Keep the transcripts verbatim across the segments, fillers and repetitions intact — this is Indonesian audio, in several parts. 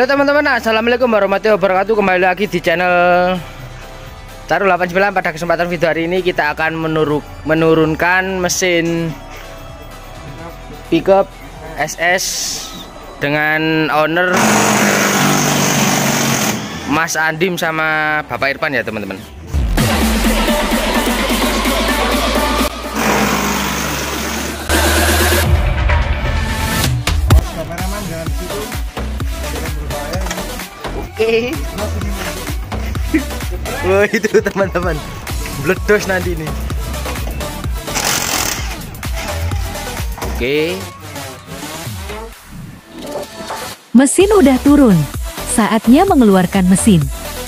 teman-teman, assalamualaikum warahmatullahi wabarakatuh. Kembali lagi di channel Taruh delapan puluh sembilan. Pada kesempatan video hari ini kita akan menuruk, menurunkan mesin pickup S S dengan owner Mas Andim sama Bapak Irfan ya teman-teman. Oke. Wah, itu teman-teman, meledos nanti ini. Oke. Mesin udah turun. Saatnya mengeluarkan mesin.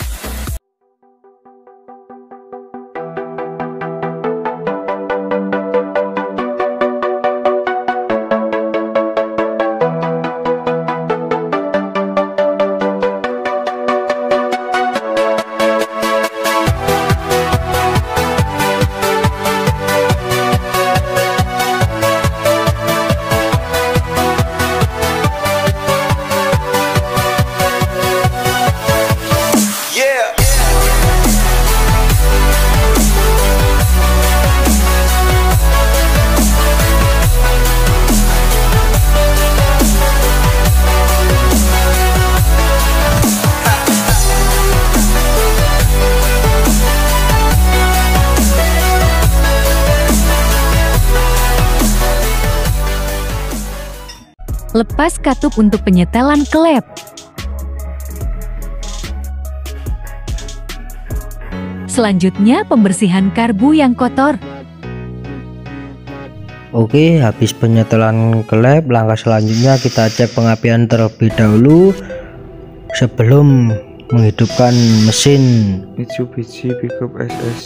Lepas katup untuk penyetelan klep. Selanjutnya pembersihan karbu yang kotor. Oke, habis penyetelan klep, langkah selanjutnya kita cek pengapian terlebih dahulu sebelum menghidupkan mesin Mitsubishi Pickup S S.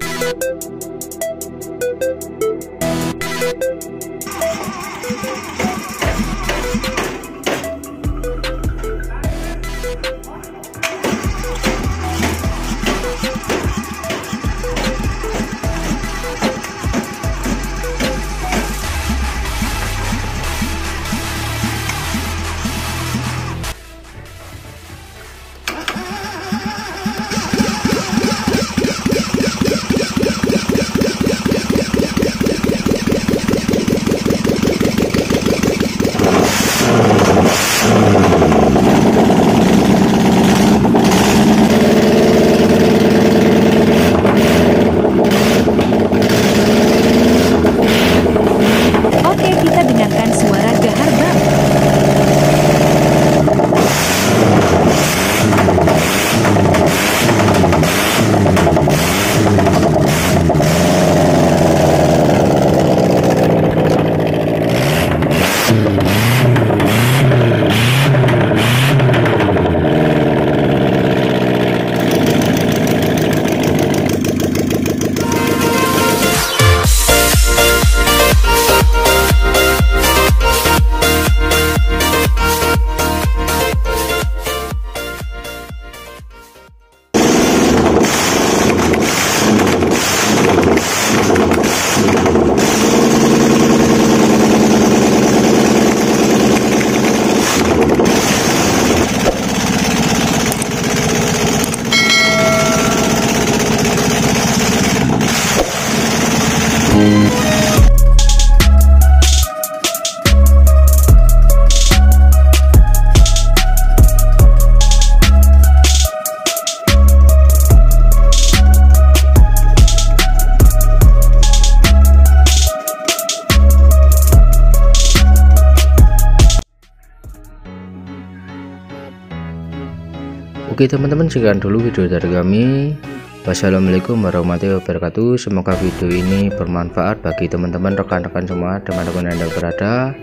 Oke teman-teman, sekian dulu video dari kami. Wassalamualaikum warahmatullahi wabarakatuh. Semoga video ini bermanfaat bagi teman-teman, rekan-rekan semua dimanapun Anda berada.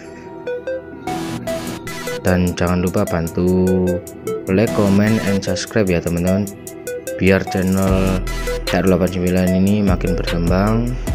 Dan jangan lupa bantu like, comment, and subscribe ya teman-teman, biar channel Taruh delapan puluh sembilan ini makin berkembang.